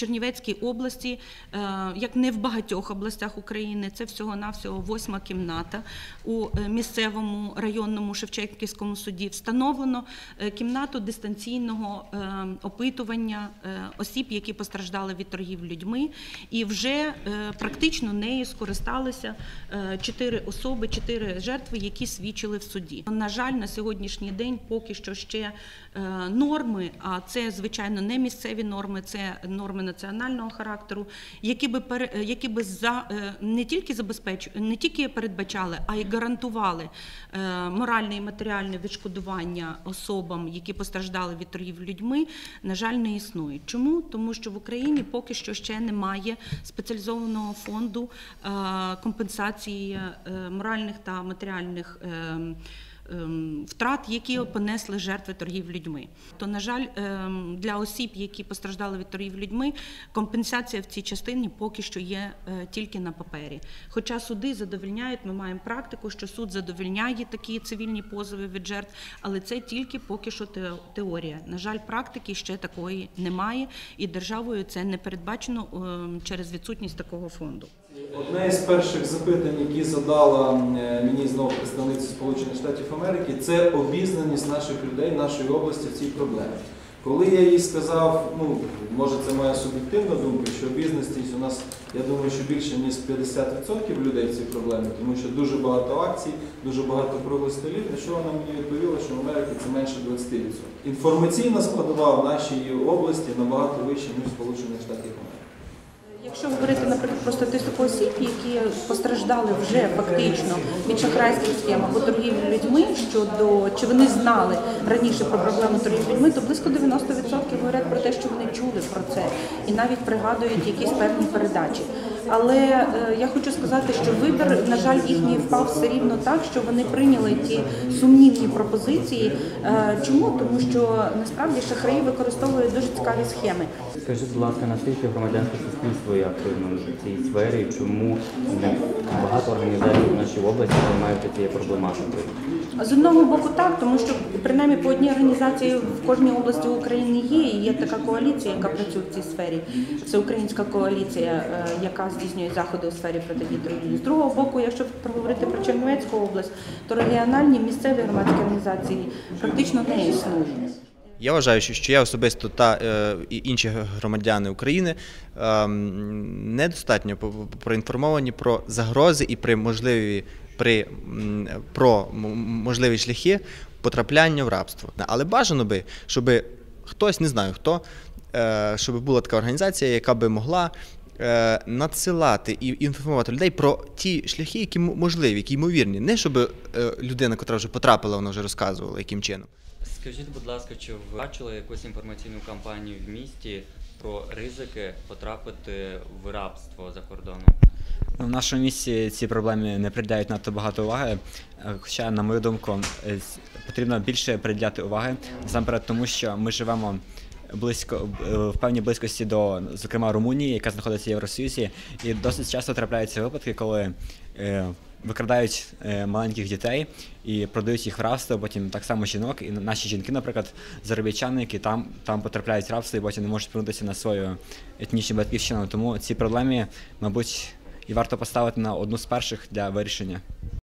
Чернівецькій області, як не в багатьох областях України, це всього-навсього 8-ма кімната у місцевому районному Шевченківському суді. Встановлено кімнату дистанційного опитування осіб, які постраждали від торгівлі людьми, і вже практично нею скористалися 4 особи, 4 жертви, які свідчили в суді. На жаль, на сьогоднішній день поки що ще норми, а це, звичайно, не місцеві норми, це норми національного характеру, які би не тільки передбачали, а й гарантували моральне і матеріальне відшкодування особам, які постраждали від торгівлі людьми, на жаль, не існують. Чому? Тому що в Україні поки що ще немає спеціалізованого фонду компенсації моральних та матеріальних втрат, які понесли жертви торгівлі людьми. То, на жаль, для осіб, які постраждали від торгівлі людьми, компенсація в цій частині поки що є тільки на папері. Хоча суди задовольняють, ми маємо практику, що суд задовольняє такі цивільні позови від жертв, але це тільки поки що теорія. На жаль, практики ще такої немає, і державою це не передбачено через відсутність такого фонду. Одне із перших запитань, які задала мені знову представниця Сполучених Штатів Америки, це обізнаність наших людей, нашої області в цій проблемі. Коли я їй сказав, може це моя суб'єктивна думка, що обізнаність у нас, я думаю, що більше ніж 50% людей в цій проблемі, тому що дуже багато акцій, дуже багато круглих столів, на що вона мені відповіла, що в Америці це менше 20%. Інформаційна складова в нашій області набагато вища, ніж в Сполучених Штатах Америки. Якщо говорити, наприклад, про статистику осіб, які постраждали вже фактично від шахрайських схем або торгівлі людьми, чи вони знали раніше про проблему торгівлі людьми, то близько 90% говорять про те, що вони чули про це і навіть пригадують якісь певні передачі. Але я хочу сказати, що вибір, на жаль, їхній впав все рівно так, що вони прийняли ті сумнівні пропозиції. Чому? Тому що насправді шахраї використовують дуже цікаві схеми. Скажіть, будь ласка, наскільки громадянське суспільство є активно в цій сфері, чому багато організацій в нашій області займаються цією проблематикою? З одного боку так, тому що принаймні по одній організації в кожній області України є, і є така коаліція, яка працює в цій сфері. Це українська коаліція, яка здійснює заходи у сфері протидії торгівлі. З другого боку, якщо проговорити про Чернівецьку область, то регіональні місцеві громадські організації практично не існують. Я вважаю, що я особисто та і інші громадяни України недостатньо проінформовані про загрози і про можливі шляхи потрапляння в рабство. Але бажано би, щоб хтось, не знаю хто, щоб була така організація, яка би могла надсилати і інформувати людей про ті шляхи, які можливі, які ймовірні. Не щоб людина, яка вже потрапила, вона вже розказувала, яким чином. Скажіть, будь ласка, чи ви бачили якусь інформаційну кампанію в місті про ризики потрапити в рабство за кордоном? В нашому місті ці проблеми не приділяють надто багато уваги, хоча, на мою думку, потрібно більше приділяти уваги, насамперед тому, що ми живемо в певній близькості до, зокрема, Румунії, яка знаходиться в Євросоюзі, і досить часто трапляються випадки, коли викрадають маленьких дітей і продають їх в рабство, потім так само жінок, і наші жінки, наприклад, заробітчани, які там потрапляють в рабство і потім не можуть повернутися на свою етнічну батьківщину. Тому ці проблеми, мабуть, і варто поставити на одну з перших для вирішення.